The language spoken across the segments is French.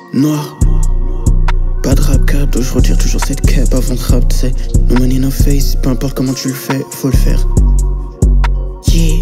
Noir. Pas de rap cap, donc je retire toujours cette cap avant de rap, t'sais. No money, no face, peu importe comment tu le fais, faut le faire. Yeah.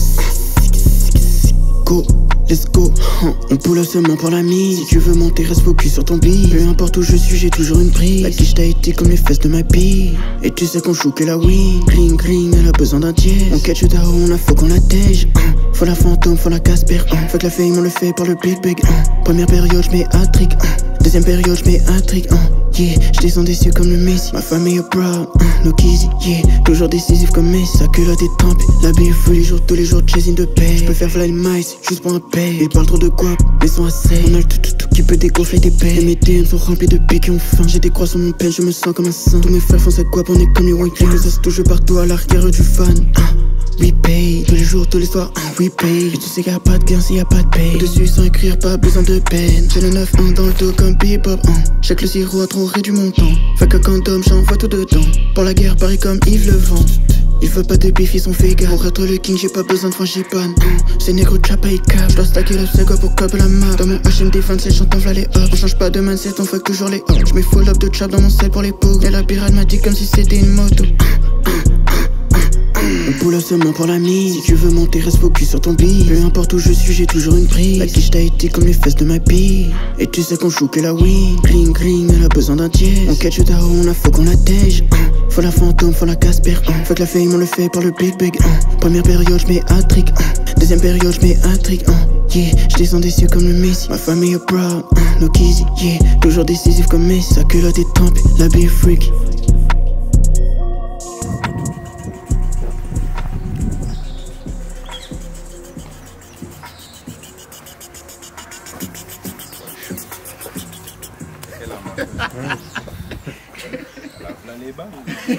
Go, let's go. On pull up seulement pour la mise. Si tu veux monter, reste focus sur ton beat. Peu importe où je suis, j'ai toujours une prise. La quiche t'a été comme les fesses de ma bille. Et tu sais qu'on joue que la win. Cling, cling, elle a besoin d'un dièse. On catch down, on a faut qu'on la tège. Faut la fantôme, faut la Casper. Faut que la fame, on le fait par le big big. Première période, j'mets hat-trick. Deuxième période, j'mets hat-trick. Yeah, j'descends des cieux comme le Messi. Ma famille est proud, no kizzy, yeah. Toujours décisif comme Messi. Sa culotte est trempée, la bille tous les jours, chasing de paix. J'peux faire fly mice, juste pour un paix. Ils parlent trop de guap, mais sont assez. On a le tout qui peut dégonfler des paix. Mes DM sont remplis de pics qui ont faim. J'ai des croix sur mon pen, je me sens comme un saint. Tous mes frères font sa guap, on est comme les white clean. Ça se touche partout à l'arrière du fan. We pay, tous les jours, tous les soirs, we pay. Et tu sais qu'il y a pas de gain s'il y a pas de paye. Dessus sans écrire, pas besoin de peine. J'ai le 9-1 dans le dos comme bebop. Check le sirop à trop du montant. Fait que condom, j'envoie tout dedans. Pour la guerre, Paris comme Yves le vent. Il veut pas de bif, ils sont vegan. Pour être le king, j'ai pas besoin de frangipane. C'est négro trap et cap. J'dois stacker le sego pour cob la map. Dans mon HMD 27, j'entends v'là les hops. On change pas de mindset, on fuck toujours les hops. J'mets full up de trap dans mon sel pour les pogs. Et la pirate m'a dit comme si c'était une moto. On pull up seulement pour la mise. Si tu veux monter, reste focus sur ton beat. Peu importe où je suis, j'ai toujours une prise. La quiche t'a été comme les fesses de ma bille. Et tu sais qu'on joue que la win. Cling, cling, elle a besoin d'un dièse. On catch down, on a faut qu'on la tège. Faut la fantôme, faut la Casper. Faut que la fame, on le fait par le big big. Première période, j'mets hat-trick. Deuxième période, j'mets hat-trick. Yeah, j'descends des cieux comme le Messi. Ma famille est proud, no kizzy, yeah. Toujours décisif comme Messi. Sa culotte est trempée, la bille freak. La